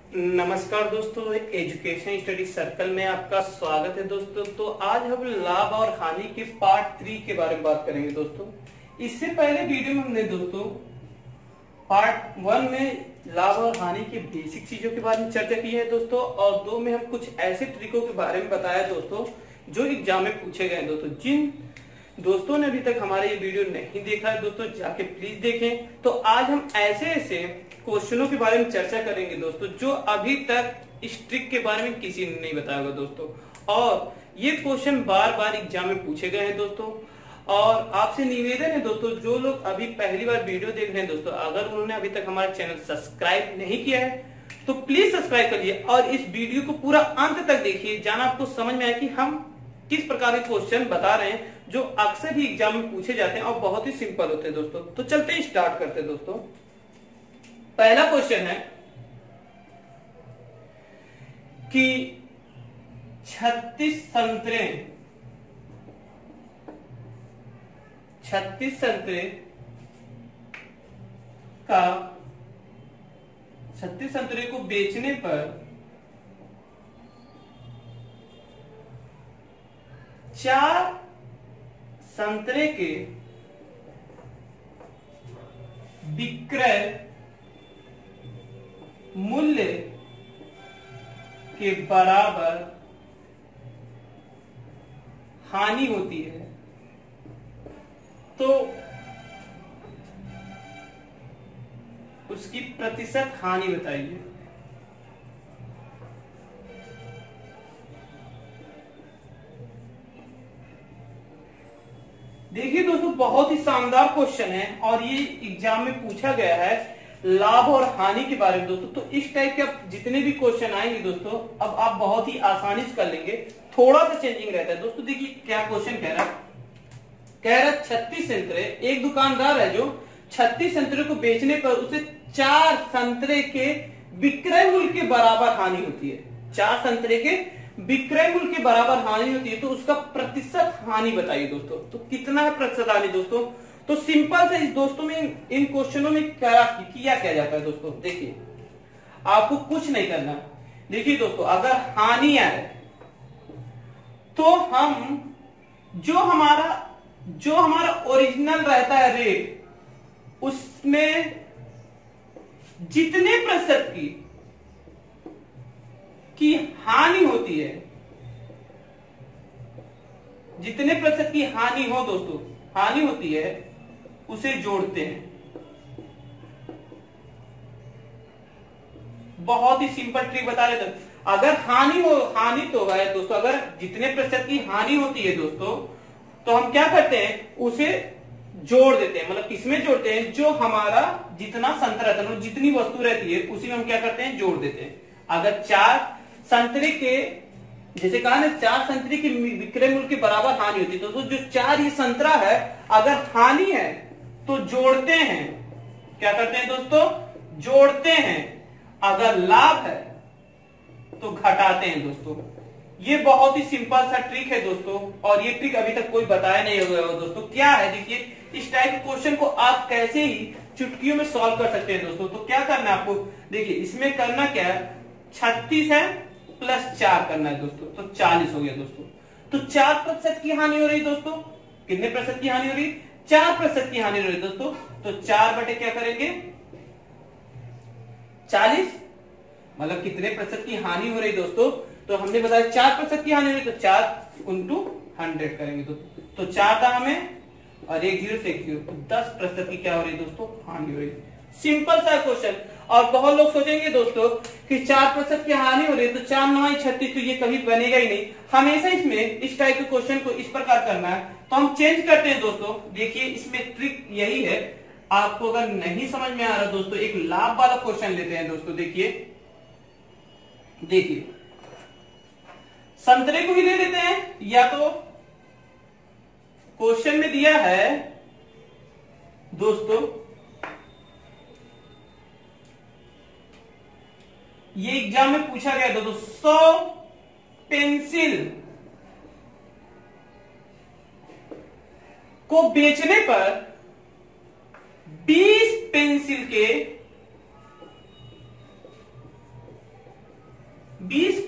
नमस्कार दोस्तों, education study circle में आपका स्वागत है दोस्तों। तो आज हम लाभ और हानि के पार्ट 3 के बारे में बात करेंगे दोस्तों। इससे पहले वीडियो में हमने दोस्तों पार्ट 1 में लाभ और हानि के बेसिक चीजों के बारे में चर्चा की है दोस्तों, और 2 में हम कुछ ऐसे ट्रिकों के बारे में बताया दोस्तों जो एग्जाम में पूछे गए दोस्तों। जिन दोस्तों ने अभी तक हमारा ये वीडियो नहीं देखा है दोस्तों, जाके प्लीज देखें। तो आज हम ऐसे क्वेश्चनों के बारे में चर्चा करेंगे दोस्तों जो अभी तक इस ट्रिक के बारे में किसी ने नहीं बताया होगा दोस्तों, और ये क्वेश्चन बार बार एग्जाम में पूछे गए हैं दोस्तों। और आपसे निवेदन है दोस्तों, जो लोग अभी पहली बार वीडियो देख रहे हैं दोस्तों, अगर उन्होंने अभी तक हमारा चैनल सब्सक्राइब नहीं किया है तो प्लीज सब्सक्राइब करिए और इस वीडियो को पूरा अंत तक देखिए, जाना आपको समझ में आए कि हम किस प्रकार के क्वेश्चन बता रहे हैं जो अक्सर ही एग्जाम में पूछे जाते हैं और बहुत ही सिंपल होते हैं दोस्तों। तो चलते हैं, स्टार्ट करते हैं दोस्तों। पहला क्वेश्चन है कि 36 संतरे को बेचने पर 4 संतरे के विक्रय मूल्य के बराबर हानि होती है, तो उसकी प्रतिशत हानि बताइए। देखिए दोस्तों, बहुत ही शानदार क्वेश्चन है और ये एग्जाम में पूछा गया है लाभ और हानि के बारे में दोस्तों। तो इस टाइप के जितने भी क्वेश्चन आएंगे दोस्तों, अब आप बहुत ही आसानी से कर लेंगे। थोड़ा सा चेंजिंग रहता है दोस्तों। देखिए क्या क्वेश्चन कह रहा है 36 संतरे, एक दुकानदार है जो 36 संतरे को बेचने पर उसे 4 संतरे के विक्रय मूल्य के बराबर हानि होती है। 4 संतरे के विक्रय मूल्य के बराबर हानि होती है, तो उसका प्रतिशत हानि बताइए दोस्तों। तो कितना है प्रतिशत हानि दोस्तों? तो सिंपल से इस दोस्तों में इन क्वेश्चनों में किया जाता है दोस्तों। देखिए, आपको कुछ नहीं करना। देखिए दोस्तों, अगर हानि आए तो हम जो हमारा ओरिजिनल रहता है रेट, उसमें जितने प्रतिशत की हानि होती है, जितने प्रतिशत की हानि हो दोस्तों, हानि होती है, उसे जोड़ते हैं। बहुत ही सिंपल ट्रिक बता रहे थे। अगर हानि तो है दोस्तों, अगर जितने प्रतिशत की हानि होती है दोस्तों, तो हम क्या करते हैं, उसे जोड़ देते हैं। मतलब किसमें जोड़ते हैं? जो हमारा जितना संतरा रहता है, जितनी वस्तु रहती है, उसी में हम क्या करते हैं, जोड़ देते हैं। अगर 4 संतरे के, जैसे कहा ना, 4 संतरे के विक्रय मूल्य के बराबर हानि होती है दोस्तों, जो 4 ये संतरा है, अगर हानि है तो जोड़ते हैं। क्या करते हैं दोस्तों? जोड़ते हैं। अगर लाभ है तो घटाते हैं दोस्तों। ये बहुत ही सिंपल सा ट्रिक है दोस्तों, और ये ट्रिक अभी तक कोई बताया नहीं होगा दोस्तों। क्या है, देखिए, इस टाइप के क्वेश्चन को आप कैसे ही चुटकियों में सॉल्व कर सकते हैं दोस्तों। तो क्या करना है आपको? देखिए, इसमें करना क्या है, 36 है प्लस 4 करना है दोस्तों, तो 40 हो गया दोस्तों। तो 4% की हानि हो रही दोस्तों। कितने प्रतिशत की हानि हो रही? 4% की हानि हो रही दोस्तों। तो 4 बटे क्या करेंगे, 40, मतलब कितने प्रतिशत की हानि हो रही दोस्तों? तो हमने बताया 4% की हानि हो रही, तो 4 × 100 करेंगे दोस्तों। तो 4 दाम में और 1 0 से 1 0, तो 10% की क्या हो रही दोस्तों, हानि हो रही। सिंपल सा क्वेश्चन। और बहुत लोग सोचेंगे दोस्तों कि 4% की हानि हो रही है, तो 4 9 36, तो ये कभी बनेगा ही नहीं। हमेशा इसमें इस टाइप के क्वेश्चन को इस प्रकार करना है, तो हम चेंज करते हैं दोस्तों। देखिए, इसमें ट्रिक यही है। आपको अगर नहीं समझ में आ रहा दोस्तों, एक लाभ वाला क्वेश्चन लेते हैं दोस्तों। देखिए, संतरे को ही ले लेते हैं, या तो क्वेश्चन में दिया है दोस्तों, ये एग्जाम में पूछा गया दोस्तों, 100 पेंसिल को बेचने पर 20 पेंसिल के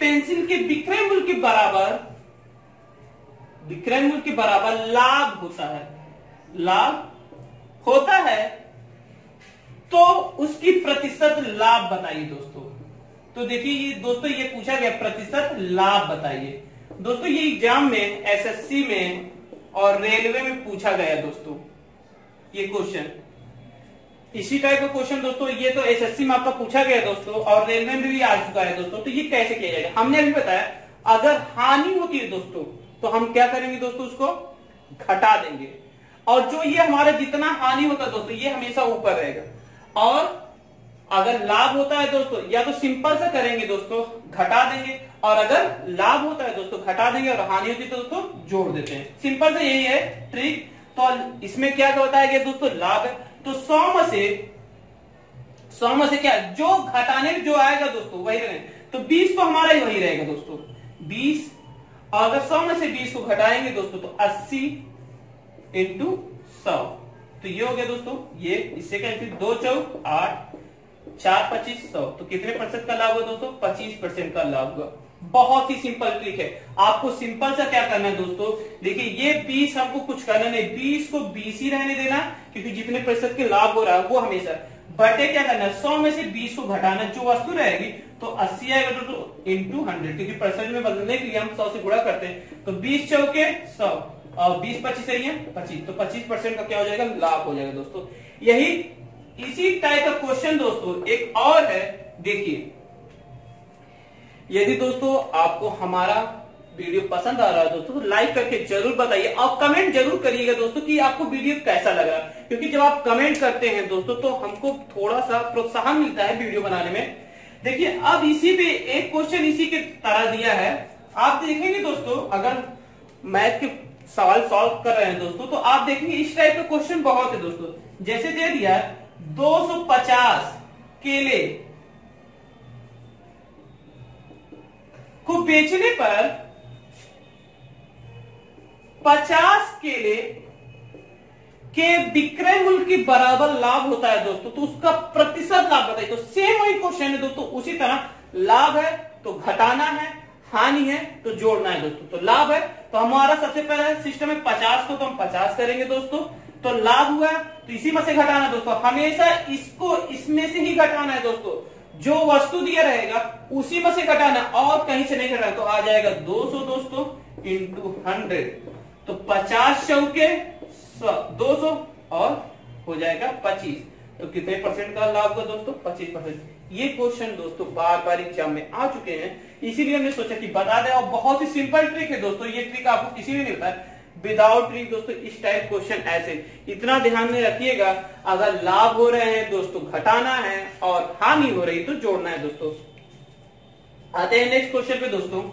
पेंसिल के विक्रय मूल्य के बराबर लाभ होता है, तो उसकी प्रतिशत लाभ बताइए दोस्तों। तो देखिए ये दोस्तों ये पूछा गया प्रतिशत लाभ बताइए दोस्तों। ये एग्जाम में एसएससी में और रेलवे में पूछा गया दोस्तों ये क्वेश्चन, इसी टाइप का क्वेश्चन दोस्तों। ये तो एसएससी में आपका पूछा गया दोस्तों और रेलवे में भी आ चुका है दोस्तों। तो ये कैसे किया जाएगा, हमने अभी बताया अगर हानि होती है दोस्तों तो हम क्या करेंगे दोस्तों, उसको घटा देंगे, और जो ये हमारा जितना हानि होता है दोस्तों ये हमेशा ऊपर रहेगा। और अगर लाभ होता है दोस्तों या तो सिंपल से करेंगे दोस्तों, घटा देंगे, और अगर लाभ होता है दोस्तों घटा देंगे और हानि होती है तो दोस्तों जोड़ देते हैं। सिंपल से यही है ट्रिक। तो इसमें क्या बताया गया दोस्तों, लाभ है तो 100 में से क्या जो घटाने में जो आएगा दोस्तों वही रहेगा, तो 20 तो हमारा ही वही रहेगा दोस्तों 20। और अगर 100 में से 20 को घटाएंगे दोस्तों तो 80 इंटू 100, तो ये हो गया दोस्तों। ये इससे कैंसिल, 2 चौक 8, 4 25 100, तो कितने प्रतिशत का लाभ हुआ दोस्तों, 25% का लाभ हुआ। बहुत ही सिंपल ट्रिक है, आपको सिंपल सा क्या करना है दोस्तों, देखिए ये 20 हमको कुछ करना नहीं, 20 को 20 ही रहने देना, क्योंकि जितने प्रतिशत के लाभ हो रहा है वो हमेशा बटे क्या करना है, 100 में से 20 को घटाना, जो वस्तु रहेगी तो 80 आएगा तो इंटू 100, क्योंकि परसेंट में बदलने के लिए हम 100 से गुणा करते हैं। तो 20 चौके 100 और 20 25 है 25, तो 25% का क्या हो जाएगा, लाभ हो जाएगा दोस्तों। यही इसी टाइप का क्वेश्चन दोस्तों एक और है, देखिए यदि दोस्तों आपको हमारा वीडियो पसंद आ रहा है दोस्तों तो लाइक करके जरूर बताइए और कमेंट जरूर करिएगा दोस्तों कि आपको वीडियो कैसा लगा, क्योंकि जब आप कमेंट करते हैं दोस्तों तो हमको थोड़ा सा प्रोत्साहन मिलता है वीडियो बनाने में। देखिए अब इसी पे एक क्वेश्चन इसी के तरह दिया है, आप देखेंगे दोस्तों अगर मैथ के सवाल सॉल्व कर रहे हैं दोस्तों तो आप देखेंगे इस टाइप का क्वेश्चन बहुत है दोस्तों। जैसे दे दिया 250 केले को बेचने पर 50 केले के विक्रय मूल्य के बराबर लाभ होता है दोस्तों, तो उसका प्रतिशत लाभ बताइए। तो सेम वही क्वेश्चन है दोस्तों, उसी तरह लाभ है तो घटाना है, हानि है तो जोड़ना है दोस्तों। तो लाभ है तो हमारा सबसे पहले सिस्टम में 50 को तो हम 50 करेंगे दोस्तों, तो लाभ हुआ तो इसी में से घटाना दोस्तों, हमेशा इसको इसमें से ही घटाना है दोस्तों, जो वस्तु दिया रहेगा उसी में से घटाना और कहीं से नहीं घटाना। तो आ जाएगा 200 दोस्तों इंटू 100, तो 50 चौके 200 और हो जाएगा 25, तो कितने परसेंट का लाभ होगा दोस्तों, 25%। ये क्वेश्चन दोस्तों बार बार एग्जाम में आ चुके हैं, इसीलिए हमने सोचा कि बता दें। और बहुत ही सिंपल ट्रिक है दोस्तों, ये ट्रिक आपको किसी ने नहीं बताया विदाउट ट्रिक दोस्तों। इस टाइप क्वेश्चन ऐसे, इतना ध्यान में रखिएगा, अगर लाभ हो रहे हैं दोस्तों घटाना है और हानि हो रही तो जोड़ना है दोस्तों। आते हैं नेक्स्ट क्वेश्चन पे दोस्तों।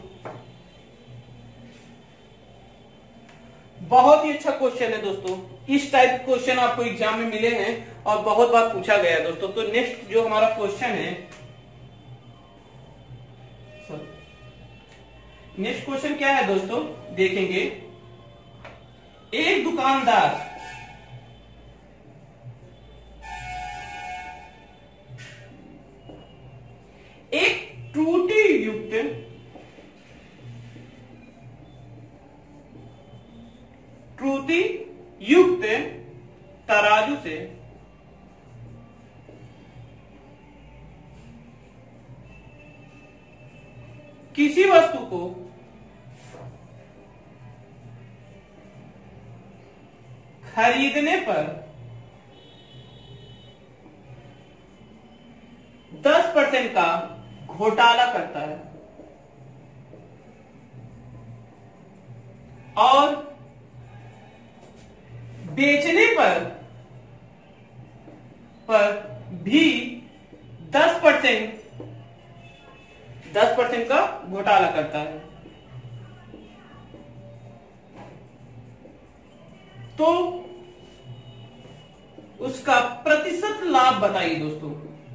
बहुत ही अच्छा क्वेश्चन है दोस्तों, इस टाइप क्वेश्चन आपको एग्जाम में मिले हैं और बहुत बार पूछा गया है दोस्तों। तो नेक्स्ट जो हमारा क्वेश्चन है, नेक्स्ट क्वेश्चन क्या है दोस्तों, देखेंगे एक दुकानदार एक त्रुटि युक्त तराजू से किसी वस्तु को खरीदने पर 10% का घोटाला करता है और बेचने पर भी 10% का घोटाला करता है, तो उसका प्रतिशत लाभ बताइए दोस्तों।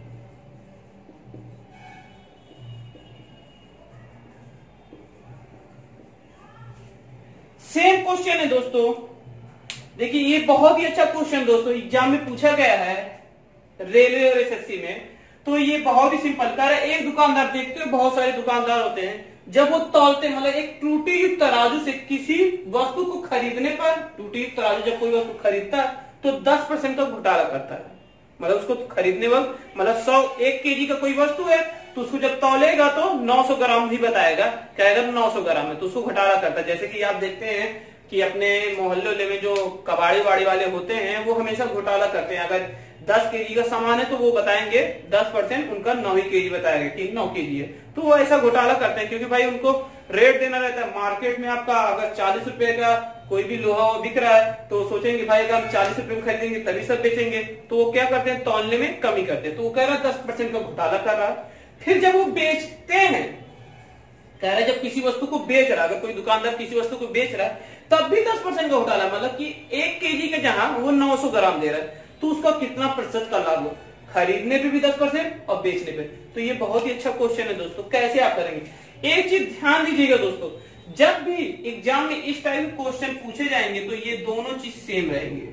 सेम क्वेश्चन है दोस्तों, देखिए ये बहुत ही अच्छा क्वेश्चन दोस्तों एग्जाम में पूछा गया है रेलवे और एसएससी में। तो ये बहुत ही सिंपल कह रहा है, एक दुकानदार, देखते हो बहुत सारे दुकानदार होते हैं, जब वो तौलते मतलब एक त्रुटि युक्त तराजू से किसी वस्तु को खरीदने पर, त्रुटि युक्त तराजू जब कोई वस्तु खरीदता है तो 10% का घोटाला करता है। मतलब उसको खरीदने वक्त मतलब 1 केजी का कोई वस्तु है तो उसको जब तौलेगा तो 900 ग्राम ही बताएगा, कहेगा 900 ग्राम है, तो उसको घोटाला करता है। जैसे कि आप देखते हैं कि अपने मोहल्ले में जो कबाड़ी वाड़ी वाले होते हैं वो हमेशा घोटाला करते हैं। अगर 10 केजी का सामान है तो वो बताएंगे 10% उनका 9 केजी बताएगा कि 9 केजी है, तो वो ऐसा घोटाला करते हैं क्योंकि भाई उनको रेट देना रहता है। मार्केट में आपका अगर 40 रुपए का कोई भी लोहा बिक रहा है तो सोचेंगे भाई अगर हम 40 रुपए में खरीदेंगे तभी सब बेचेंगे, तो वो क्या करते हैं, तौलने में कमी करते हैं। तो वो कह रहा है 10% का घोटाला कर रहा है। फिर जब वो बेचते हैं, कह रहा है जब किसी वस्तु को बेच रहा है, अगर कोई दुकानदार किसी वस्तु को बेच रहा है तब भी 10% का घोटाला, मतलब कि 1 केजी के जहां वो 900 ग्राम दे रहा है तो उसका कितना प्रतिशत का लाभ हो, खरीदने पे भी 10% और बेचने पे। तो ये बहुत ही अच्छा क्वेश्चन है दोस्तों, कैसे आप करेंगे। एक चीज ध्यान दीजिएगा दोस्तों, जब भी एग्जाम में इस टाइप के क्वेश्चन पूछे जाएंगे तो ये दोनों चीज सेम रहेंगे।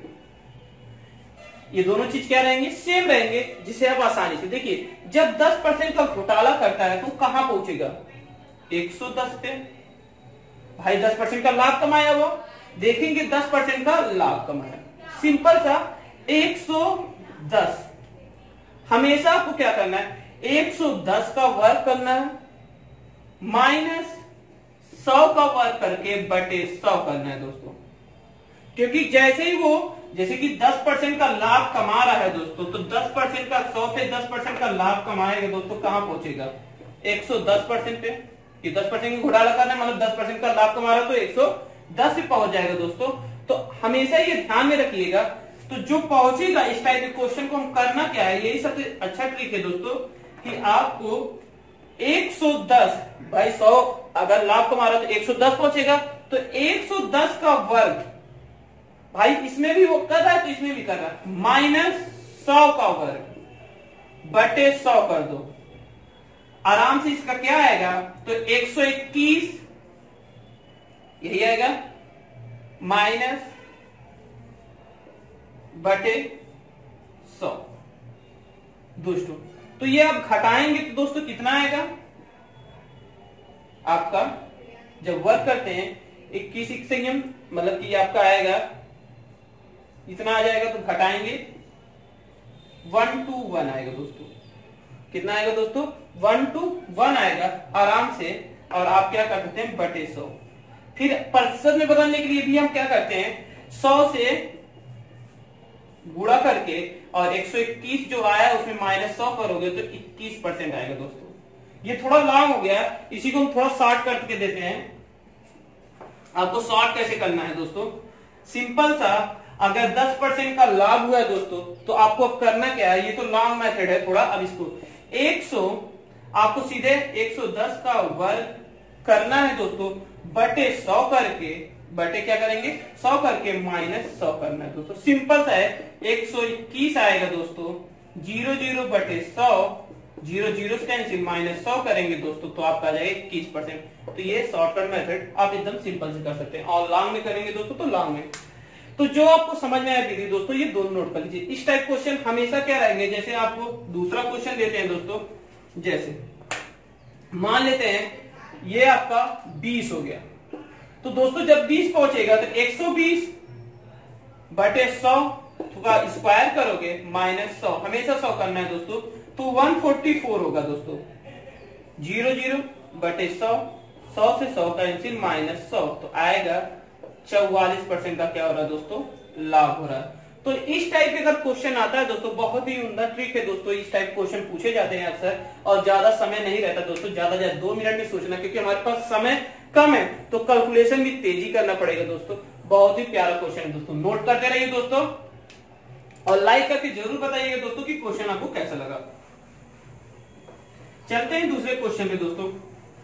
ये दोनों चीज क्या रहेंगे, सेम रहेंगे, जिसे आप आसानी से देखिए। जब 10% का घोटाला करता है तो कहां पहुंचेगा, 110 पे। भाई 10% का लाभ कमाया वो, देखेंगे 10% का लाभ कमाया, सिंपल सा 110। हमेशा आपको क्या करना है, 110 का वर्ग करना है माइनस 100 का वर्ग करके बटे 100 करना है दोस्तों। क्योंकि जैसे ही वो, जैसे कि 10% का लाभ कमा रहा है दोस्तों, तो 10% का 100 पे 10% का लाभ कमाएगा दोस्तों, कहां पहुंचेगा, 110% पे। ये 10% की घोटाला करना है मतलब 10% का लाभ कमा रहा है तो 110 पे पहुंच जाएगा दोस्तों। तो हमेशा ये ध्यान में रखिएगा। तो जो पहुंचेगा, इस टाइप के क्वेश्चन को हम करना क्या है, यही सबसे अच्छा ट्रिक है दोस्तों कि आपको 110, भाई 100 अगर लाभ कमा रहा है तो 110 पहुंचेगा, तो 110 का वर्ग, भाई इसमें भी वो कर रहा है तो इसमें भी कर रहा है, माइनस 100 का वर्ग बटे 100 कर दो, आराम से इसका क्या आएगा, तो 121 यही आएगा माइनस बटे 100 दोस्तों। तो ये आप घटाएंगे तो दोस्तों कितना आएगा आपका, जब वर्क करते हैं 21 से हम मतलब कि आपका आएगा इतना आ जाएगा, तो घटाएंगे 121 आएगा दोस्तों। कितना आएगा दोस्तों, 121 आएगा आराम से। और आप क्या कर सकते हैं, बटे 100। फिर प्रतिशत में बदलने के लिए भी हम क्या करते हैं, 100 से गुणा करके और 121 जो आया उसमें माइनस 100 करोगे तो 21% आएगा दोस्तों। ये थोड़ा लॉन्ग हो गया, इसी को हम थोड़ा शॉर्ट करके देते हैं। आपको शॉर्ट कैसे करना है दोस्तों, सिंपल सा, अगर 10% का लाभ हुआ है दोस्तों तो आपको अब करना क्या है, ये तो लॉन्ग मेथड है थोड़ा। अब इसको 100 आपको सीधे 110 का वर्ग करना है दोस्तों, बटे 100 करके, बटे क्या करेंगे 100 करके माइनस 100 करना है दोस्तों। सिंपल सा है, 121 आएगा दोस्तों, 00 बटे 100, 0 से कैंसिल, माइनस 100 करेंगे दोस्तों तो आपका आ जाएगा 21%। तो ये शॉर्टकट मेथड आप एकदम सिंपल से कर सकते हैं। और लॉन्ग में करेंगे दोस्तों तो लॉन्ग में। तो जो आपको समझ में आया दीदी दोस्तों, ये दोनों नोट कर लीजिए। इस टाइप क्वेश्चन हमेशा क्या रहेंगे, जैसे आपको दूसरा क्वेश्चन देते हैं दोस्तों, जैसे मान लेते हैं ये आपका 20 हो गया, तो दोस्तों जब 20 पहुंचेगा तो 120 बटे 100 का स्क्वायर करोगे माइनस 100, हमेशा 100 करना है दोस्तों, तो 144 होगा दोस्तों। 00 बटे 100, 100 से 100 कैंसिल, माइनस 100, तो आएगा 44% का क्या हो रहा है दोस्तों, लाभ हो रहा है। तो इस टाइप के अगर क्वेश्चन आता है दोस्तों, बहुत ही उम्दा ट्रिक है दोस्तों। इस टाइप क्वेश्चन पूछे जाते हैं अक्सर, और ज्यादा समय नहीं रहता दोस्तों, ज्यादा 2 मिनट में सोचना, क्योंकि हमारे पास समय कम है तो कैलकुलेशन भी तेजी करना पड़ेगा दोस्तों। बहुत ही प्यारा क्वेश्चन है दोस्तों, नोट करते रहिए दोस्तों, और लाइक करके जरूर बताइएगा दोस्तों कि क्वेश्चन आपको कैसा लगा। चलते हैं दूसरे क्वेश्चन पे दोस्तों।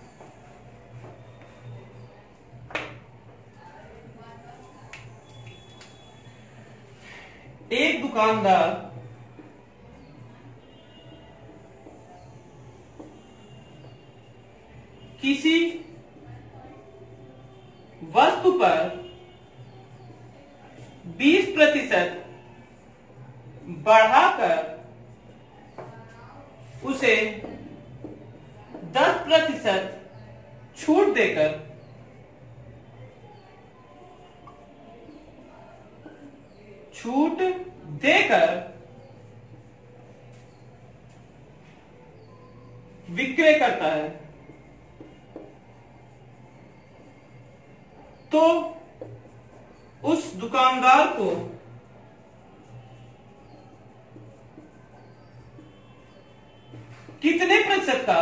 एक दुकानदार किसी वस्तु पर 20% बढ़ाकर उसे 10% छूट देकर विक्रय करता है, तो उस दुकानदार को कितने प्रतिशत का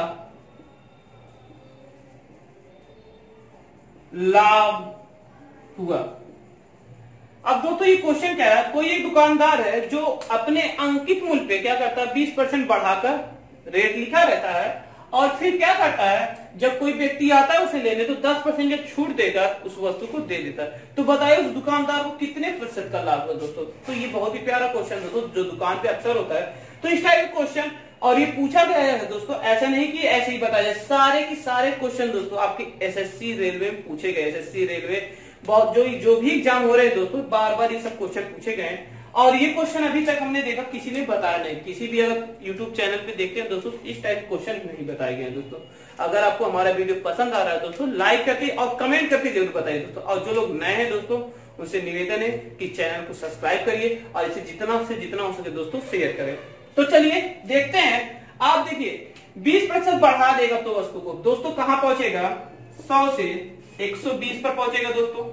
लाभ हुआ। अब दोस्तों ये क्वेश्चन क्या है, कोई एक दुकानदार है जो अपने अंकित मूल्य पे क्या करता है 20% बढ़ाकर रेट लिखा रहता है, और फिर क्या करता है जब कोई व्यक्ति आता है उसे लेने तो 10% जब छूट देकर उस वस्तु को दे देता है। तो बताइए उस दुकानदार को कितने प्रतिशत का लाभ हुआ दोस्तों। तो ये बहुत ही प्यारा क्वेश्चन दोस्तों जो दुकान पे अक्सर होता है। तो इस टाइप का क्वेश्चन, और ये पूछा गया है दोस्तों, ऐसा नहीं कि ऐसे ही बताया जाए, सारे के सारे क्वेश्चन दोस्तों आपके एसएससी रेलवे में पूछे गए। एसएससी रेलवे बहुत जो भी एग्जाम हो रहे हैं दोस्तों, बार बार ये सब क्वेश्चन पूछे गए हैं। और ये क्वेश्चन अभी तक हमने देखा किसी ने बताया नहीं, किसी भी अगर यूट्यूब चैनल पे देखते हैं दोस्तों इस टाइप क्वेश्चन नहीं बताए गए दोस्तों। अगर आपको हमारा वीडियो पसंद आ रहा है दोस्तों, लाइक करके और कमेंट करके जरूर बताइए दोस्तों। और जो लोग नए हैं दोस्तों उनसे निवेदन है कि चैनल को सब्सक्राइब करिए और इसे जितना से जितना हो सके दोस्तों शेयर करें। तो चलिए देखते हैं। आप देखिए 20% बढ़ा देगा तो वस्तु को दोस्तों कहां पहुंचेगा, 100 से 120 पर पहुंचेगा दोस्तों।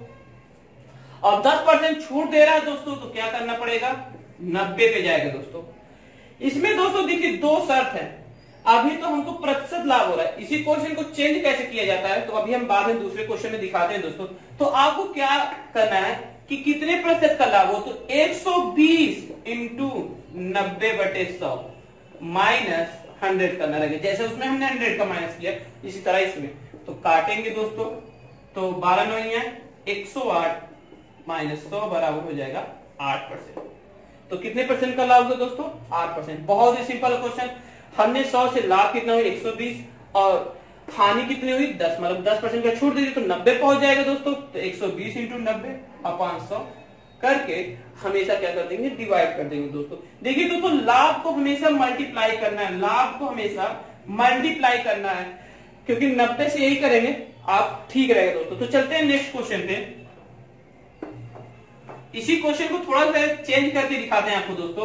और 10% छूट दे रहा है दोस्तों, तो क्या करना पड़ेगा, 90 पे जाएगा दोस्तों। इसमें दोस्तों देखिए दो शर्त है। अभी तो हमको प्रतिशत लाभ हो रहा है, इसी क्वेश्चन को चेंज कैसे किया जाता है तो अभी हम बाद में दूसरे क्वेश्चन में दिखाते हैं दोस्तों। तो आपको क्या करना है कि कितने प्रतिशत का लाभ हो, तो 120 इंटू 90/100 माइनस 100 करना रहेगा। जैसे उसमें हमने 100 का माइनस किया इसी तरह इसमें तो काटेंगे दोस्तों, तो 12 9 है 108 माइनस 100 बराबर हो जाएगा 8%। तो कितने परसेंट का लाभ होगा दोस्तों, 8%। बहुत ही सिंपल क्वेश्चन। हमने 100 से लाभ कितना हुआ 120 और हानि कितनी हुई 10, मतलब 10% का छूट दे दी तो 90 पहुंच जाएगा दोस्तों। तो 120 इंटू 90 और 500 करके हमेशा क्या कर देंगे, डिवाइड कर देंगे दोस्तों। देखिए दोस्तों लाभ को हमेशा मल्टीप्लाई करना है, लाभ को हमेशा मल्टीप्लाई करना है, क्योंकि 90 से यही करेंगे आप ठीक रहेगा दोस्तों। तो चलते हैं नेक्स्ट क्वेश्चन पे। इसी क्वेश्चन को थोड़ा सा चेंज करके दिखाते हैं आपको दोस्तों।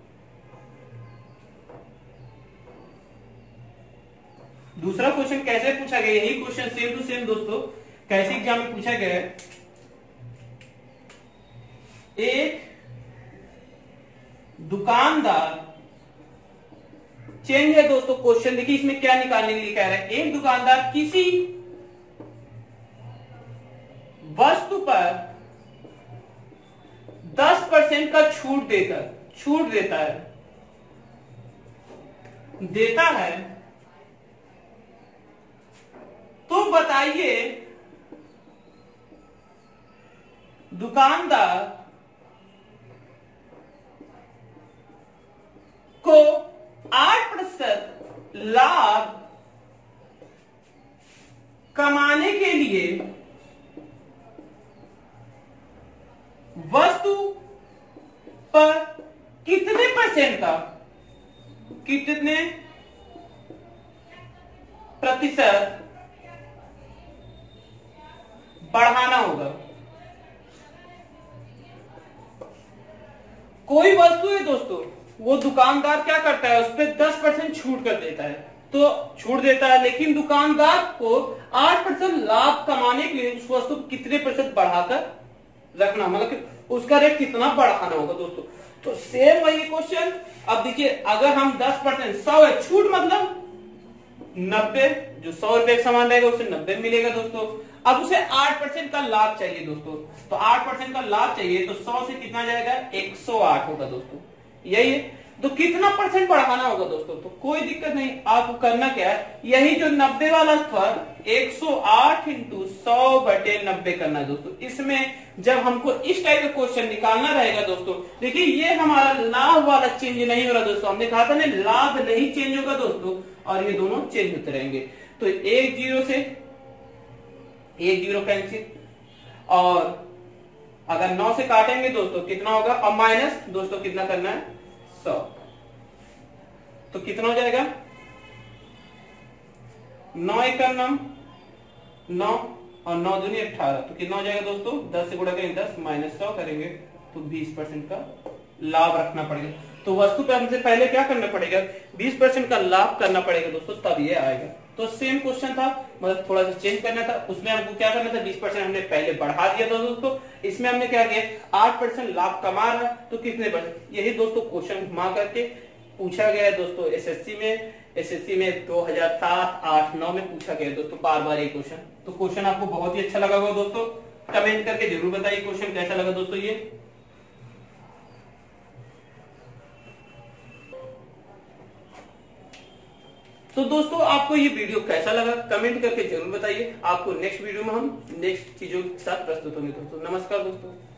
दूसरा क्वेश्चन कैसे पूछा गया, यही क्वेश्चन सेम टू सेम दोस्तों कैसे एग्जाम में पूछा गया है। एक दुकानदार, चेंज है दोस्तों क्वेश्चन, देखिए इसमें क्या निकालने के लिए कह रहा है। एक दुकानदार किसी वस्तु पर 10% का छूट देता है तो बताइए दुकानदार को 8% लाभ कमाने के लिए वस्तु पर कितने प्रतिशत बढ़ाना होगा। कोई वस्तु है दोस्तों, वो दुकानदार क्या करता है उस पर 10% छूट कर देता है, तो छूट देता है, लेकिन दुकानदार को 8% लाभ कमाने के लिए उस वस्तु को कितने प्रतिशत बढ़ाकर रखना, मतलब उसका रेट कितना बढ़ाना होगा दोस्तों। तो सेम वही क्वेश्चन। अब देखिए अगर हम 10% 100 है, छूट मतलब 90, जो 100 रुपए का सामान रहेगा उसे 90 मिलेगा दोस्तों। अब उसे 8% का लाभ चाहिए दोस्तों, तो 8% का लाभ चाहिए तो 100 से कितना जाएगा 108 होगा दोस्तों, यही है। तो कितना परसेंट बढ़ाना होगा दोस्तों, तो कोई दिक्कत नहीं, आपको करना क्या है, यही जो 90 वाला था 108 इंटू 100/90 करना है दोस्तों। इसमें जब हमको इस टाइप का क्वेश्चन निकालना रहेगा दोस्तों, देखिए ये हमारा लाभ वाला चेंज नहीं हो रहा दोस्तों, हमने कहा था ना लाभ नहीं चेंज होगा दोस्तों, और ये दोनों चेंज होते रहेंगे। तो 1 0 से 1 0 कैंसिल, और अगर 9 से काटेंगे दोस्तों कितना होगा, और माइनस दोस्तों कितना करना है 100, तो कितना हो जाएगा 9 एकड़ 9 और 9 दूनी 18, तो कितना हो जाएगा दोस्तों? 10 से गुणा करेंगे 10 माइनस 100 करेंगे तो 20% का लाभ रखना पड़ेगा। तो वस्तु पे हमसे पहले क्या करना पड़ेगा? 20% का लाभ करना पड़ेगा दोस्तों, तब ये आएगा। तो सेम क्वेश्चन था, मतलब थोड़ा सा चेंज करना था। उसमें हमको क्या करना था? 20% हमने पहले बढ़ा दिया था दोस्तों। इसमें हमने क्या किया? 8% लाभ कमा रहा है तो कितने परसेंट? यही दोस्तों क्वेश्चन घुमा करके पूछा गया है दोस्तों एसएससी में 2007, 8, 9 में पूछा गया है दोस्तों, बार बार ये क्वेश्चन। तो क्वेश्चन आपको बहुत ही अच्छा लगा होगा दोस्तों, कमेंट करके जरूर बताइए क्वेश्चन कैसा लगा दोस्तों ये। तो दोस्तों आपको ये वीडियो कैसा लगा कमेंट करके जरूर बताइए। आपको नेक्स्ट वीडियो में हम नेक्स्ट चीजों के साथ प्रस्तुत होंगे दोस्तों। नमस्कार दोस्तों।